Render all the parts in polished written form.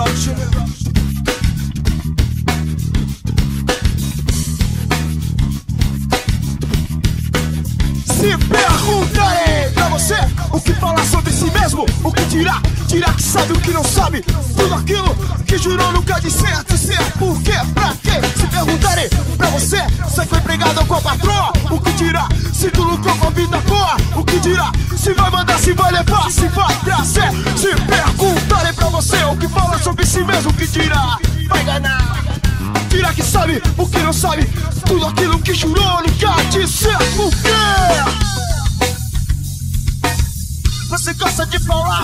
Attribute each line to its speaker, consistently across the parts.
Speaker 1: Se perguntarei pra você o que falar sobre si mesmo, o que dirá? Dirá que sabe o que não sabe, tudo aquilo que jurou nunca dizer por quê, pra quê? Se perguntarei pra você, você foi empregado com a patroa, o que dirá? Se tu lucrou com a vida boa, o que dirá? Se vai mandar, se vai levar, se vai trazer. Se perguntarei pra você o que falar sobre si mesmo, o que dirá? Vai enganar. Dirá que sabe o que não sabe, tudo aquilo que jurou nunca dizer por quê? Você gosta de falar.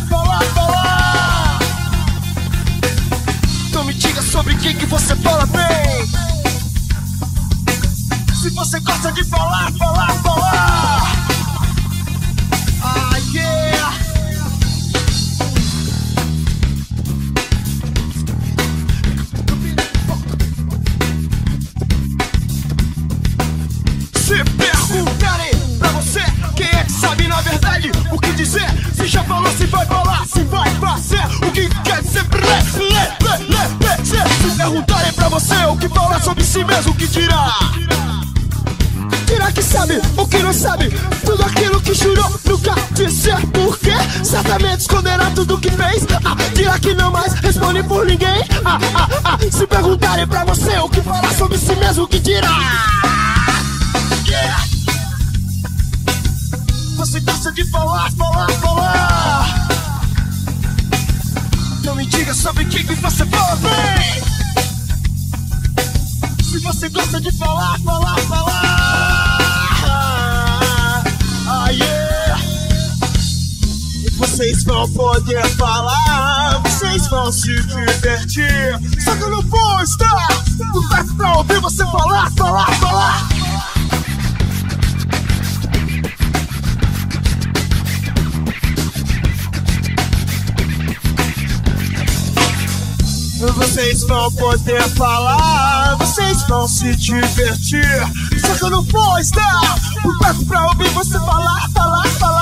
Speaker 1: Então me diga sobre quem que você fala bem. Se você gosta de falar. Ah, yeah. Se perguntarem pra você quem é que sabe na verdade o que dizer, se já falou, se vai falar, se vai fazer, o que quer dizer. Se perguntarem pra você o que falar sobre si mesmo, o que dirá? Dirá que sabe o que não sabe, tudo aquilo que jurou nunca dizer por quê? Certamente esconderá tudo que fez. Dirá que não mais responde por ninguém. Se perguntarem pra você o que falar sobre si mesmo, o que dirá? Yeah. Você gosta de falar. Então me diga sobre quem que você fala bem. Se você gosta de falar. Ah, yeah. E vocês vão poder falar, vocês vão se divertir. Só que eu não vou estar por perto pra ouvir você falar. Vocês vão poder falar, vocês vão se divertir. Só que eu não vou estar por perto pra ouvir você falar.